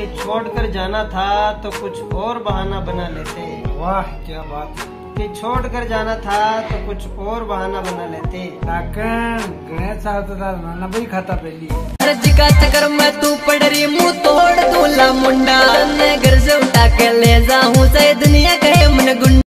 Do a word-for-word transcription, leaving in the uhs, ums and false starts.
कि छोड़कर जाना था तो कुछ और बहाना बना लेते। वाह क्या बात है। कि छोड़कर जाना था तो कुछ और बहाना बना लेते। गणेश नाना भाई खाता पहली का चक्कर में तू पड़ रही मुँह तोड़ दूल्हा मुंडा घर से उठा के ले जाऊं से दुनिया कहे मन गुंडा।